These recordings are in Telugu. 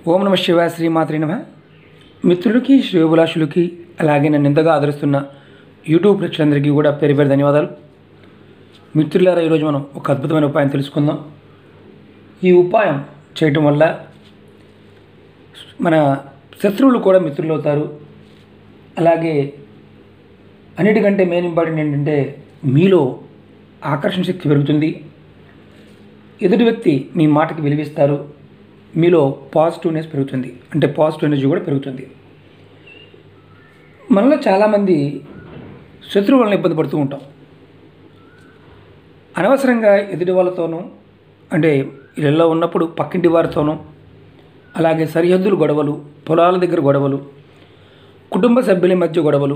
ఓం నమ శివాయ శ్రీమాత్రే నమః. మిత్రులకి శ్రేయోభిలాషులకి అలాగే నన్ను ఎంతగా ఆదరిస్తున్న యూట్యూబ్ ప్రేక్షకులందరికీ కూడా పేరు పేరు ధన్యవాదాలు. మిత్రులారా, ఈరోజు మనం ఒక అద్భుతమైన ఉపాయం తెలుసుకుందాం. ఈ ఉపాయం చేయటం వల్ల మన శత్రువులు కూడా మిత్రులు అవుతారు. అలాగే అన్నిటికంటే మెయిన్ ఇంపార్టెంట్ ఏంటంటే మీలో ఆకర్షణ శక్తి పెరుగుతుంది. ఎదుటి వ్యక్తి మీ మాటకి విలువిస్తారు. మీలో పాజిటివ్నెస్ పెరుగుతుంది, అంటే పాజిటివ్ ఎనర్జీ కూడా పెరుగుతుంది. మనలో చాలామంది శత్రువు వలన ఇబ్బంది పడుతూ ఉంటాం. అనవసరంగా ఎదుటి వాళ్ళతోనూ, అంటే ఇళ్ళల్లో ఉన్నప్పుడు పక్కింటి వారితోనూ, అలాగే సరిహద్దులు గొడవలు, పొలాల దగ్గర గొడవలు, కుటుంబ సభ్యుల మధ్య గొడవలు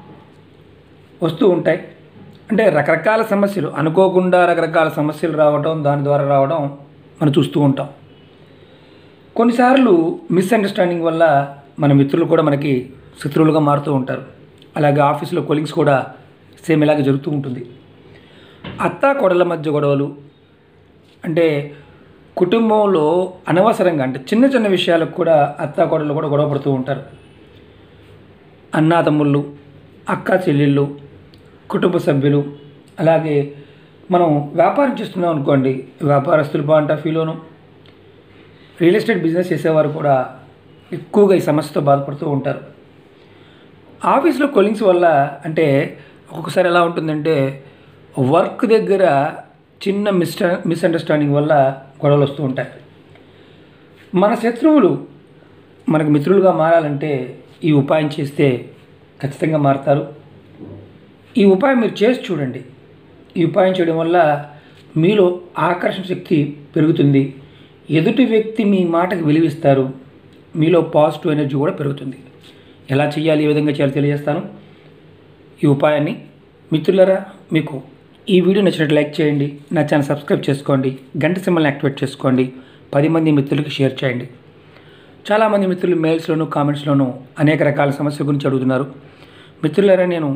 వస్తూ ఉంటాయి. అంటే రకరకాల సమస్యలు, అనుకోకుండా రకరకాల సమస్యలు రావడం, దాని ద్వారా రావడం మనం చూస్తూ ఉంటాం. కొన్నిసార్లు మిస్అండర్స్టాండింగ్ వల్ల మన మిత్రులు కూడా మనకి శత్రువులుగా మారుతూ ఉంటారు. అలాగే ఆఫీసులో కొలీగ్స్ కూడా సేమ్ ఇలాగే జరుగుతూ ఉంటుంది. అత్తా కోడళ్ళ మధ్య గొడవలు, అంటే కుటుంబంలో అనవసరంగా, అంటే చిన్న చిన్న విషయాలకు కూడా అత్తా కోడళ్ళు కూడా గొడవ పడుతూ ఉంటారు. అన్నాతమ్ముళ్ళు, అక్క చెల్లెళ్ళు, కుటుంబ సభ్యులు, అలాగే మనం వ్యాపారం చేస్తున్నాం అనుకోండి, వ్యాపారస్తులు పాయింట్ ఆఫ్ వ్యూలోను, రియల్ ఎస్టేట్ బిజినెస్ చేసేవారు కూడా ఎక్కువగా ఈ సమస్యతో బాధపడుతూ ఉంటారు. ఆఫీస్లో కొలీగ్స్ వల్ల, అంటే ఒక్కొక్కసారి ఎలా ఉంటుందంటే వర్క్ దగ్గర చిన్న మిస్అండర్స్టాండింగ్ వల్ల గొడవలు వస్తూ ఉంటాయి. మన శత్రువులు మనకు మిత్రులుగా మారాలంటే ఈ ఉపాయం చేస్తే ఖచ్చితంగా మారుతారు. ఈ ఉపాయం మీరు చేసి చూడండి. ఈ ఉపాయం చేయడం వల్ల మీలో ఆకర్షణ శక్తి పెరుగుతుంది. ఎదుటి వ్యక్తి మీ మాటకు విలువిస్తారు. మీలో పాజిటివ్ ఎనర్జీ కూడా పెరుగుతుంది. ఎలా చేయాలి, ఏ విధంగా చేయాలో తెలియజేస్తాను. ఈ ఉపాయాన్ని మిత్రులారా, మీకు ఈ వీడియో నచ్చినట్టు లైక్ చేయండి, నా ఛానల్ సబ్స్క్రైబ్ చేసుకోండి, గంట సింబల్ని యాక్టివేట్ చేసుకోండి, 10 మంది మిత్రులకి షేర్ చేయండి. చాలామంది మిత్రులు మెయిల్స్లోను, కామెంట్స్లోనూ అనేక రకాల సమస్యల గురించి అడుగుతున్నారు. మిత్రులారా, నేను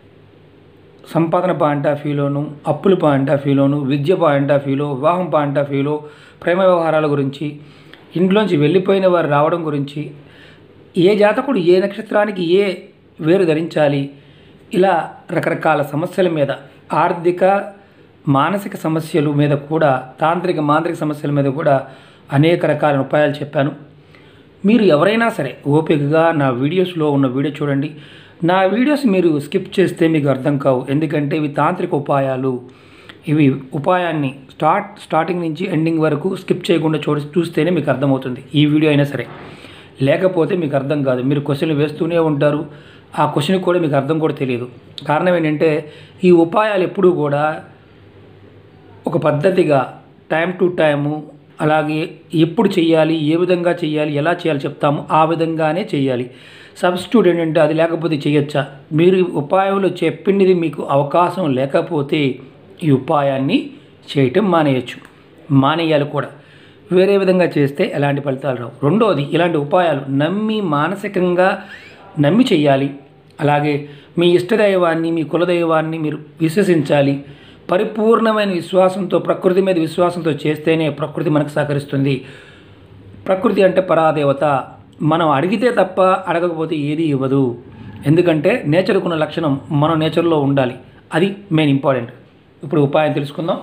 సంపాదన పాయింట్ ఆఫ్ వ్యూలోను, అప్పుల పాయింట్ ఆఫ్ వ్యూలోను, విద్య పాయింట్ ఆఫ్ వ్యూలో, వివాహం పాయింట్ ఆఫ్ వ్యూలో, ప్రేమ వ్యవహారాల గురించి, ఇంట్లోంచి వెళ్ళిపోయిన వారు రావడం గురించి, ఏ జాతకుడు ఏ నక్షత్రానికి ఏ వేరు ధరించాలి, ఇలా రకరకాల సమస్యల మీద, ఆర్థిక మానసిక సమస్యల మీద కూడా, తాంత్రిక మాంత్రిక సమస్యల మీద కూడా అనేక రకాల ఉపాయాలు చెప్పాను. మీరు ఎవరైనా సరే ఓపికగా నా వీడియోస్లో ఉన్న వీడియో చూడండి. నా వీడియోస్ మీరు స్కిప్ చేస్తే మీకు అర్థం కావు, ఎందుకంటే ఇవి తాంత్రిక ఉపాయాలు. ఇవి ఉపాయాన్ని స్టార్టింగ్ నుంచి ఎండింగ్ వరకు స్కిప్ చేయకుండా చూస్తేనే మీకు అర్థమవుతుంది. ఈ వీడియో అయినా సరే, లేకపోతే మీకు అర్థం కాదు. మీరు క్వశ్చన్లు వేస్తూనే ఉంటారు, ఆ క్వశ్చన్కి కూడా మీకు అర్థం కూడా తెలియదు. కారణం ఏంటంటే ఈ ఉపాయాలు ఎప్పుడూ కూడా ఒక పద్ధతిగా టైం టు టైము, అలాగే ఎప్పుడు చేయాలి, ఏ విధంగా చేయాలి, ఎలా చేయాలి చెప్తాము, ఆ విధంగానే చేయాలి. సబ్స్టిట్యూట్ ఏంటంటే అది లేకపోతే చేయొచ్చా? మీరు ఉపాయంలో చెప్పింది మీకు అవకాశం లేకపోతే ఈ ఉపాయాన్ని చేయటం మానేయాలి కూడా. వేరే విధంగా చేస్తే ఎలాంటి ఫలితాలు రావు. రెండోది, ఇలాంటి ఉపాయాలు మానసికంగా నమ్మి చేయాలి. అలాగే మీ ఇష్టదైవాన్ని, మీ కులదైవాన్ని మీరు విశ్వసించాలి. పరిపూర్ణమైన విశ్వాసంతో, ప్రకృతి మీద విశ్వాసంతో చేస్తేనే ప్రకృతి మనకు సహకరిస్తుంది. ప్రకృతి అంటే పరాదేవత. మనం అడిగితే తప్ప అడగకపోతే ఏది ఇవ్వదు. ఎందుకంటే నేచర్కు ఉన్న లక్షణం మనం నేచర్లో ఉండాలి. అది మెయిన్ ఇంపార్టెంట్. ఇప్పుడు ఉపాయం తెలుసుకుందాం.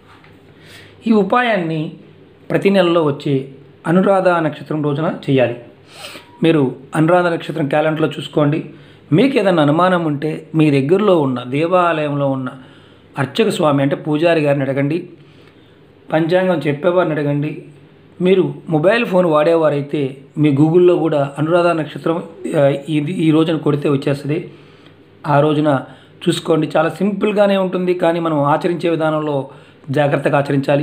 ఈ ఉపాయాన్ని ప్రతి నెలలో వచ్చే అనురాధ నక్షత్రం రోజున చేయాలి. మీరు అనురాధ నక్షత్రం క్యాలెండర్లో చూసుకోండి. మీకు ఏదైనా అనుమానం ఉంటే మీ దగ్గరలో ఉన్న దేవాలయంలో ఉన్న అర్చక స్వామి, అంటే పూజారి గారిని అడగండి, పంచాంగం చెప్పేవారిని అడగండి. మీరు మొబైల్ ఫోన్ వాడేవారైతే మీ గూగుల్లో కూడా అనురాధ నక్షత్రం ఈ రోజున కొడితే వచ్చేస్తుంది. ఆ రోజున చూసుకోండి. చాలా సింపుల్గానే ఉంటుంది, కానీ మనం ఆచరించే విధానంలో జాగ్రత్తగా ఆచరించాలి.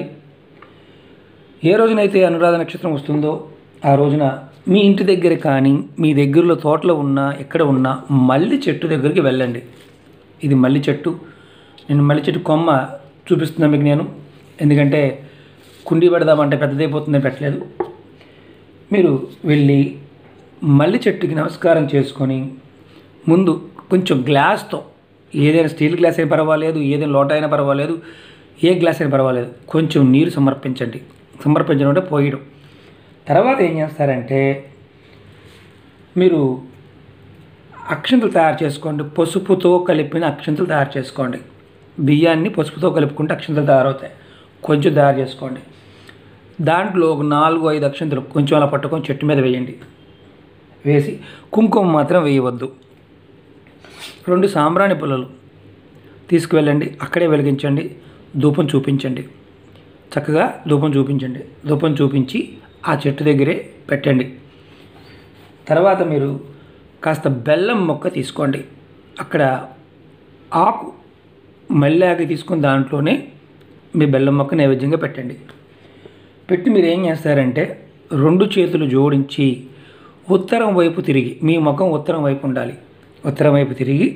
ఏ రోజునైతే అనురాధ నక్షత్రం వస్తుందో ఆ రోజున మీ ఇంటి దగ్గర కానీ, మీ దగ్గరలో తోటలో ఉన్నా, ఎక్కడ ఉన్నా మల్లి చెట్టు దగ్గరికి వెళ్ళండి. ఇది మల్లి చెట్టు. నేను మల్లి చెట్టు కొమ్మ చూపిస్తున్నాను మీకు నేను, ఎందుకంటే కుండీ పెడదామంటే పెద్దదైపోతుందని పెట్టలేదు. మీరు వెళ్ళి మల్లి చెట్టుకి నమస్కారం చేసుకొని ముందు కొంచెం గ్లాస్తో, ఏదైనా స్టీల్ గ్లాస్ అయినా పర్వాలేదు, ఏదైనా లోట అయినా పర్వాలేదు, ఏ గ్లాస్ అయినా పర్వాలేదు, కొంచెం నీరు సమర్పించండి. సమర్పించడం అంటే పోయడం. తర్వాత ఏం చేస్తారంటే మీరు అక్షంతలు తయారు చేసుకోండి. పసుపుతో కలిపిన అక్షంతలు తయారు చేసుకోండి. బియ్యాన్ని పసుపుతో కలుపుకుంటే అక్షంతలు తయారవుతాయి. కొంచెం తయారు చేసుకోండి. దాంట్లో ఒక 4-5 అక్షంతలు కొంచెం అలా పట్టుకొని చెట్టు మీద వేయండి. వేసి కుంకుమ మాత్రం వేయవద్దు. 2 సాంబ్రాణి పుల్లలు తీసుకువెళ్ళండి. అక్కడే వెలిగించండి. ధూపం చూపించండి. చక్కగా ధూపం చూపించండి. ధూపం చూపించి ఆ చెట్టు దగ్గరే పెట్టండి. తర్వాత మీరు కాస్త బెల్లం మొక్క తీసుకోండి. అక్కడ ఆకు మల్లాకి తీసుకుని దాంట్లోనే మీ బెల్లం మొక్క నైవేద్యంగా పెట్టండి. పెట్టి మీరు ఏం చేస్తారంటే 2 చేతులు జోడించి ఉత్తరం వైపు తిరిగి, మీ ముఖం ఉత్తరం వైపు ఉండాలి. ఉత్తరం వైపు తిరిగి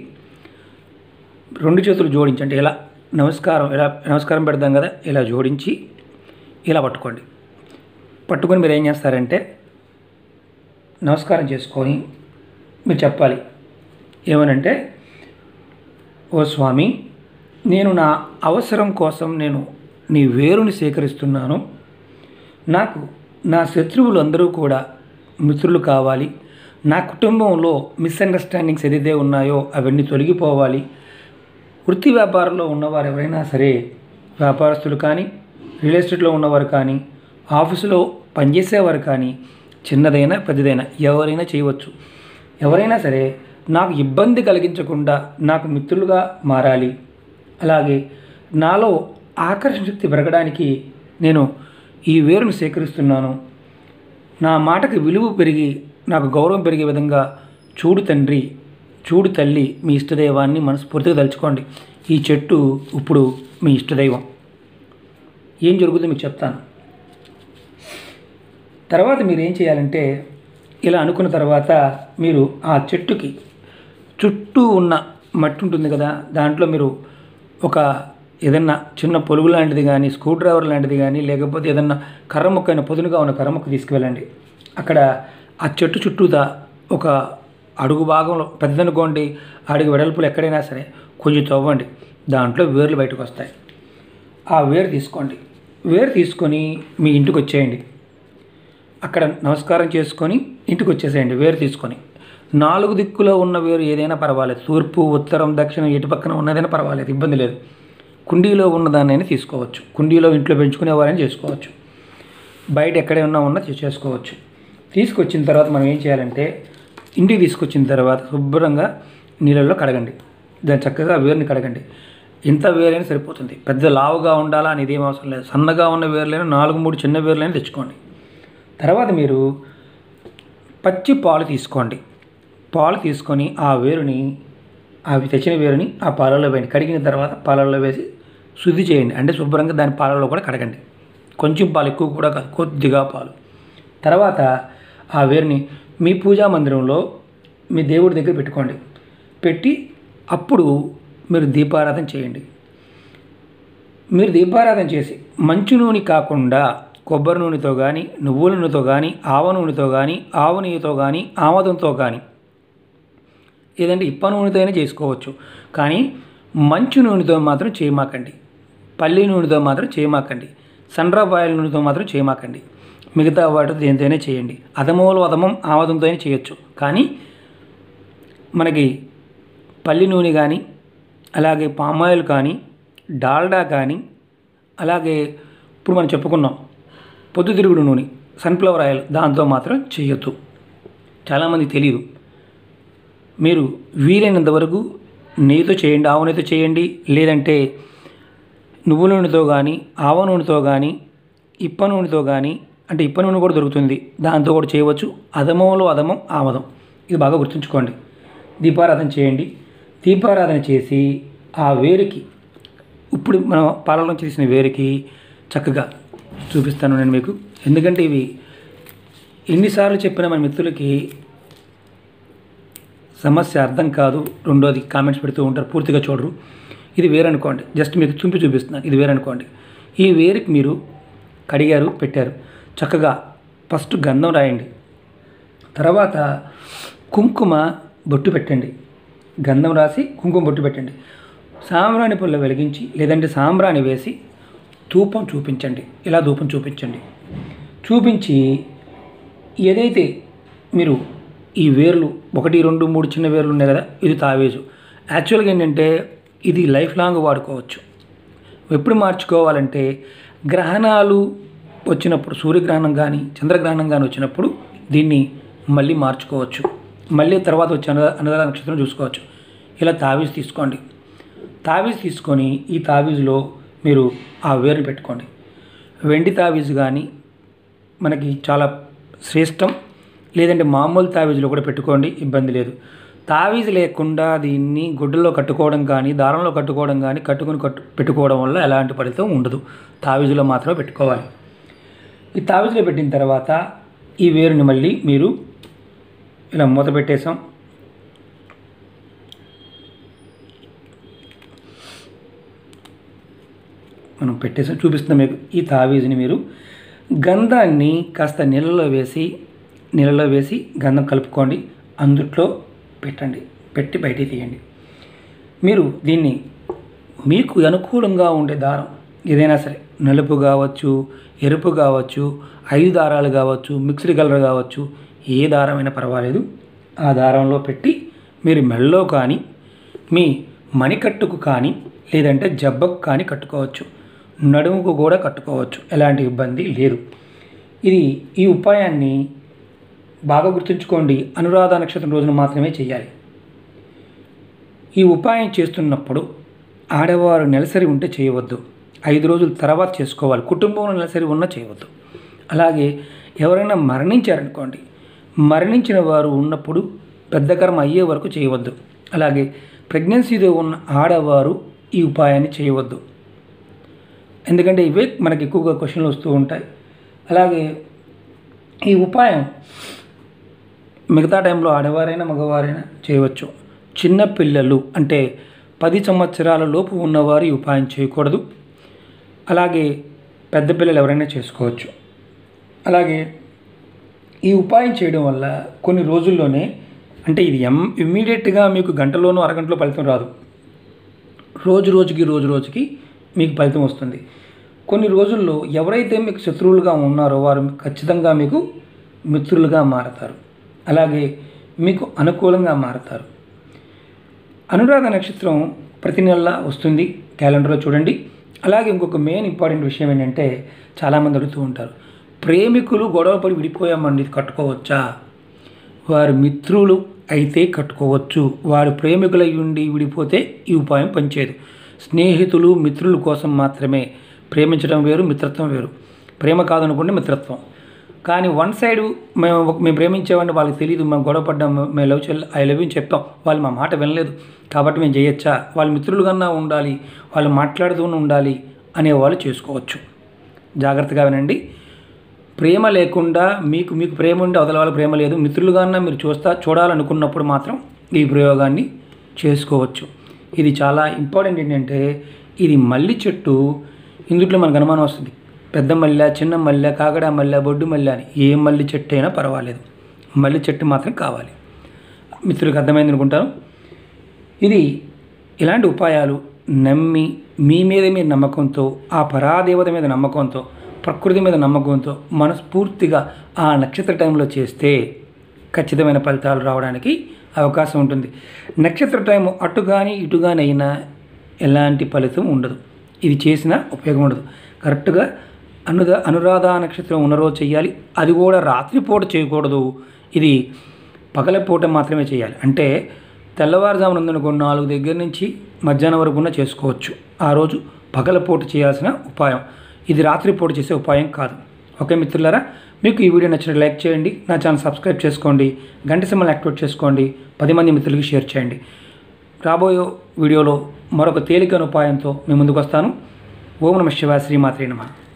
2 చేతులు జోడించండి. ఇలా నమస్కారం పెడతాం కదా, ఇలా జోడించి ఇలా పట్టుకోండి. పట్టుకొని మీరు ఏం చేస్తారంటే నమస్కారం చేసుకొని మీరు చెప్పాలి. ఏమనంటే, ఓ స్వామి, నేను నా అవసరం కోసం నేను నీ వేరుని సేకరిస్తున్నాను. నాకు నా శత్రువులు అందరూ కూడా మిత్రులు కావాలి. నా కుటుంబంలో మిస్అండర్స్టాండింగ్స్ ఏదైతే ఉన్నాయో అవన్నీ తొలగిపోవాలి. వృత్తి వ్యాపారంలో ఉన్నవారు ఎవరైనా సరే, వ్యాపారస్తులు కానీ, రియల్ ఎస్టేట్లో ఉన్నవారు కానీ, ఆఫీసులో పనిచేసేవారు కానీ, చిన్నదైనా పెద్దదైనా ఎవరైనా చేయవచ్చు. ఎవరైనా సరే నాకు ఇబ్బంది కలిగించకుండా నాకు మిత్రులుగా మారాలి. అలాగే నాలో ఆకర్షణ శక్తి పెరగడానికి నేను ఈ వేరును సేకరిస్తున్నాను. నా మాటకి విలువ పెరిగి నాకు గౌరవం పెరిగే విధంగా చూడు తండ్రి, చూడు తల్లి, మీ ఇష్టదైవాన్ని మనస్ఫూర్తిగా తలుచుకోండి. ఈ చెట్టు ఇప్పుడు మీ ఇష్టదైవం. ఏం జరుగుతుందో మీకు చెప్తాను. తర్వాత మీరు ఏం చేయాలంటే, ఇలా అనుకున్న తర్వాత మీరు ఆ చెట్టుకి చుట్టూ ఉన్న మట్టి ఉంటుంది కదా, దాంట్లో మీరు ఒక ఏదన్నా చిన్న పొలుగు లాంటిది కానీ, స్క్రూ డ్రైవర్ లాంటిది కానీ, లేకపోతే ఏదన్నా కర్ర ముక్క అయినా పొదునుగా ఉన్న కర్ర ముక్క తీసుకువెళ్ళండి. అక్కడ ఆ చెట్టు చుట్టూదా ఒక అడుగు భాగంలో పెద్దనుకోండి, అడుగు వెడల్పులు ఎక్కడైనా సరే కొంచెం తవ్వండి. దాంట్లో వేర్లు బయటకు వస్తాయి. ఆ వేరు తీసుకోండి. వేరు తీసుకొని మీ ఇంటికి వచ్చేయండి. అక్కడ నమస్కారం చేసుకొని ఇంటికి వచ్చేసేయండి. వేరు తీసుకొని 4 దిక్కులో ఉన్న వేరు ఏదైనా పర్వాలేదు. తూర్పు, ఉత్తరం, దక్షిణం ఎటు పక్కన ఉన్నదైనా పర్వాలేదు, ఇబ్బంది లేదు. కుండీలో ఉన్నదాన్నైనా తీసుకోవచ్చు. కుండీలో ఇంట్లో పెంచుకునేవారైనా చేసుకోవచ్చు. బయట ఎక్కడైనా ఉన్నా చేసుకోవచ్చు. తీసుకొచ్చిన తర్వాత మనం ఏం చేయాలంటే, ఇంటికి తీసుకొచ్చిన తర్వాత శుభ్రంగా నీళ్ళల్లో కడగండి. దాన్ని చక్కగా వేరుని కడగండి. ఇంత వేరైనా సరిపోతుంది. పెద్ద లావుగా ఉండాలా అనేది ఏం అవసరం లేదు. సన్నగా ఉన్న వేర్లైనా 4-3 చిన్న వేర్లైనా తెచ్చుకోండి. తర్వాత మీరు పచ్చి పాలు తీసుకోండి. పాలు తీసుకొని ఆ వేరుని, అవి తెచ్చిన వేరుని ఆ పాలల్లో వేయండి. కడిగిన తర్వాత పాలల్లో వేసి శుద్ధి చేయండి. అంటే శుభ్రంగా దాని పాలలో కూడా కడగండి. కొంచెం పాలు, ఎక్కువ కూడా కాదు, కొద్దిగా పాలు. తర్వాత ఆ వేరుని మీ పూజా మందిరంలో మీ దేవుడి దగ్గర పెట్టుకోండి. పెట్టి అప్పుడు మీరు దీపారాధన చేయండి. మీరు దీపారాధన చేసి మంచు నూనె కాకుండా కొబ్బరి నూనెతో కానీ, నువ్వుల నూనెతో కానీ, ఆవ నూనెతో కానీ, ఆవు నెయ్యితో కానీ, ఆమదంతో కానీ, ఏదంటే ఇప్ప నూనెతో అయినా చేసుకోవచ్చు. కానీ మంచు నూనెతో మాత్రం చేయమాకండి. పల్లి నూనెతో మాత్రం చేయమాకండి. సన్‌డ్రాప్ ఆయిల్ నూనెతో మాత్రం చేయమాకండి. మిగతా వాటితో దేనితోనే చేయండి. అధమోలో అధమం ఆమదంతో అయినా చేయొచ్చు. కానీ మనకి పల్లి నూనె కానీ, అలాగే పామాయిల్ కానీ, డాల్డా కానీ, అలాగే ఇప్పుడు మనం చెప్పుకున్నాం పొద్దుతిరుగుడు నూనె, సన్‌ఫ్లవర్ ఆయిల్, దాంతో మాత్రం చేయొద్దు. చాలామంది తెలియదు. మీరు వీలైనంత వరకు నెయ్యితో చేయండి, ఆవు నెయ్యితో చేయండి. లేదంటే నువ్వుల నూనెతో కానీ, ఆవ నూనెతో కానీ, ఇప్ప నూనెతో కానీ, అంటే ఇప్ప నూనె కూడా దొరుకుతుంది, దాంతో కూడా చేయవచ్చు. అధమంలో అధమం ఆమదం, ఇది బాగా గుర్తుంచుకోండి. దీపారాధన చేయండి. దీపారాధన చేసి ఆ వేరుకి, ఇప్పుడు మనం పాలలో చేసిన వేరుకి చక్కగా చూపిస్తాను నేను మీకు. ఎందుకంటే ఇవి ఎన్నిసార్లు చెప్పినా మన మిత్రులకి సమస్య అర్థం కాదు. రెండోది కామెంట్స్ పెడుతూ ఉంటారు, పూర్తిగా చూడరు. ఇది వేరు అనుకోండి, జస్ట్ మీకు చూపిస్తున్నాను. ఇది వేరు అనుకోండి. ఈ వేరుకి మీరు కడిగారు, పెట్టారు. చక్కగా ఫస్ట్ గంధం రాయండి. తర్వాత కుంకుమ బొట్టు పెట్టండి. గంధం రాసి కుంకుమ బొట్టు పెట్టండి. సాంబ్రాణి పుల్ల వెలిగించి, లేదంటే సాంబ్రాణి వేసి ధూపం చూపించండి. ఇలా ధూపం చూపించండి. చూపించి ఏదైతే మీరు ఈ వేర్లు 1, 2, 3 చిన్న వేర్లు ఉన్నాయి కదా, ఇది తావేజు. యాక్చువల్గా ఏంటంటే ఇది లైఫ్ లాంగ్ వాడుకోవచ్చు. ఎప్పుడు మార్చుకోవాలంటే గ్రహణాలు వచ్చినప్పుడు, సూర్యగ్రహణం కానీ చంద్రగ్రహణం కానీ వచ్చినప్పుడు దీన్ని మళ్ళీ మార్చుకోవచ్చు. మళ్ళీ తర్వాత వచ్చే అనురాధ నక్షత్రం చూసుకోవచ్చు. ఇలా తావీజ్ తీసుకోండి. తావీజ్ తీసుకొని ఈ తావీజ్లో మీరు ఆ వేరుని పెట్టుకోండి. వెండి తావీజ్ కానీ మనకి చాలా శ్రేష్టం, లేదంటే మామూలు తావీజులో కూడా పెట్టుకోండి, ఇబ్బంది లేదు. తావీజ్ లేకుండా దీన్ని గుడ్డలో కట్టుకోవడం కానీ దారంలో కట్టుకోవడం కానీ పెట్టుకోవడం వల్ల ఎలాంటి ఫలితం ఉండదు. తావీజులో మాత్రమే పెట్టుకోవాలి. ఈ తావీజులో పెట్టిన తర్వాత ఈ వేరుని మళ్ళీ మీరు ఇలా మూత పెట్టేసాం. మనం పెట్టేసాం, చూపిస్తున్నాం మీకు. ఈ తావీజుని మీరు గంధాన్ని కాస్త నీళ్ళలో వేసి గంధం కలుపుకోండి, అందుట్లో పెట్టండి, పెట్టి బయటికి తీయండి. మీరు దీన్ని మీకు అనుకూలంగా ఉండే దారం ఏదైనా సరే, నలుపు కావచ్చు, ఎరుపు కావచ్చు, 5 దారాలు కావచ్చు, మిక్స్డ్ కలర్ కావచ్చు, ఏ దారమైనా పర్వాలేదు. ఆ దారంలో పెట్టి మీరు మెడలో కానీ మీ మణికట్టుకు కానీ లేదంటే జబ్బకు కానీ కట్టుకోవచ్చు, నడుముకు కూడా కట్టుకోవచ్చు, ఎలాంటి ఇబ్బంది లేదు. ఈ ఉపాయాన్ని బాగా గుర్తుంచుకోండి, అనురాధ నక్షత్రం రోజున మాత్రమే చేయాలి. ఈ ఉపాయం చేస్తున్నప్పుడు ఆడవారు నెలసరి ఉంటే చేయవద్దు, 5 రోజుల తర్వాత చేసుకోవాలి. కుటుంబంలో నెలసరి ఉన్నా చేయవద్దు. అలాగే ఎవరైనా మరణించారనుకోండి, మరణించిన వారు ఉన్నప్పుడు పెద్ద కర్మ అయ్యే వరకు చేయవద్దు. అలాగే ప్రెగ్నెన్సీలో ఉన్న ఆడవారు ఈ ఉపాయాన్ని చేయవద్దు, ఎందుకంటే ఇవే మనకి ఎక్కువగా క్వశ్చన్లు వస్తూ ఉంటాయి. అలాగే ఈ ఉపాయం మిగతా టైంలో ఆడవారైనా మగవారైనా చేయవచ్చు. చిన్నపిల్లలు అంటే 10 సంవత్సరాల లోపు ఉన్నవారు ఈ ఉపాయం చేయకూడదు. అలాగే పెద్ద పిల్లలు ఎవరైనా చేసుకోవచ్చు. అలాగే ఈ ఉపాయం చేయడం వల్ల కొన్ని రోజుల్లోనే, అంటే ఇది ఇమ్మీడియట్గా మీకు గంటలోనూ అరగంటలో ఫలితం రాదు, రోజు రోజుకి మీకు ఫలితం వస్తుంది. కొన్ని రోజుల్లో ఎవరైతే మీకు శత్రువులుగా ఉన్నారో వారు ఖచ్చితంగా మీకు మిత్రులుగా మారతారు. అలాగే మీకు అనుకూలంగా మారతారు. అనురాధ నక్షత్రం ప్రతి నెల వస్తుంది, క్యాలెండర్లో చూడండి. అలాగే ఇంకొక మెయిన్ ఇంపార్టెంట్ విషయం ఏంటంటే, చాలామంది అడుగుతూ ఉంటారు, ప్రేమికులు గొడవపడి విడిపోయామండి, ఇది కట్టుకోవచ్చా? వారు మిత్రులు అయితే కట్టుకోవచ్చు. వారు ప్రేమికులై ఉండి విడిపోతే ఈ ఉపాయం పనిచేయదు. స్నేహితులు మిత్రుల కోసం మాత్రమే. ప్రేమించడం వేరు, మిత్రత్వం వేరు. ప్రేమ కాదనుకుంటే మిత్రత్వం. కానీ వన్ సైడ్ మేము ప్రేమించేవాడిని వాళ్ళకి తెలియదు, మేము గొడవపడ్డాం, మేము ఐ లవ్ యూ చెప్పాం, వాళ్ళు మా మాట వినలేదు కాబట్టి మేము చేయొచ్చా? వాళ్ళు మిత్రులు కన్నా ఉండాలి, వాళ్ళు మాట్లాడుతూ ఉండాలి అనేవాళ్ళు చేసుకోవచ్చు. జాగ్రత్తగా వినండి. ప్రేమ లేకుండా మీకు ప్రేమ ఉంటే అవతల వాళ్ళ ప్రేమ లేదు, మిత్రులుగానే మీరు చూడాలనుకున్నప్పుడు మాత్రం ఈ ప్రయోగాన్ని చేసుకోవచ్చు. ఇది చాలా ఇంపార్టెంట్. ఏంటంటే ఇది మల్లి చెట్టు. ఇందులో మనకు అనుమానం వస్తుంది, పెద్ద మల్లె, చిన్న మల్లె, కాగడ మల్లె, బొడ్డు మల్లె అని. ఏ మల్లి చెట్టు అయినా పర్వాలేదు, మల్లి చెట్టు మాత్రం కావాలి. మిత్రులకు అర్థమైంది అనుకుంటాను. ఇది ఇలాంటి ఉపాయాలు నమ్మి మీ మీద మీరు నమ్మకంతో, ఆ పరాదేవత మీద నమ్మకంతో, ప్రకృతి మీద నమ్మకంతో మనస్ఫూర్తిగా ఆ నక్షత్ర టైంలో చేస్తే ఖచ్చితమైన ఫలితాలు రావడానికి అవకాశం ఉంటుంది. నక్షత్ర టైం అటు కానీ ఇటు కానీ అయినా ఎలాంటి ఫలితం ఉండదు, ఇది చేసినా ఉపయోగం ఉండదు. కరెక్ట్గా అనురాధ నక్షత్రం ఉన్న రోజు చేయాలి. అది కూడా రాత్రిపూట చేయకూడదు, ఇది పగలపూట మాత్రమే చేయాలి. అంటే తెల్లవారుజామున ఉందనుకో 4 దగ్గర నుంచి మధ్యాహ్నం వరకు చేసుకోవచ్చు. ఆ రోజు పగలపూట చేయాల్సిన ఉపాయం, ఇది రాత్రిపూట చేసే ఉపాయం కాదు. ఓకే మిత్రులారా, మీకు ఈ వీడియో నచ్చినట్టు లైక్ చేయండి, నా ఛానల్ సబ్స్క్రైబ్ చేసుకోండి, గంట సింబల్ యాక్టివేట్ చేసుకోండి, 10 మంది మిత్రులకి షేర్ చేయండి. రాబోయే వీడియోలో మరొక తేలికైన ఉపాయంతో మీ ముందుకు వస్తాను. ఓం నమః శివాయ. శ్రీమాత్రే నమః.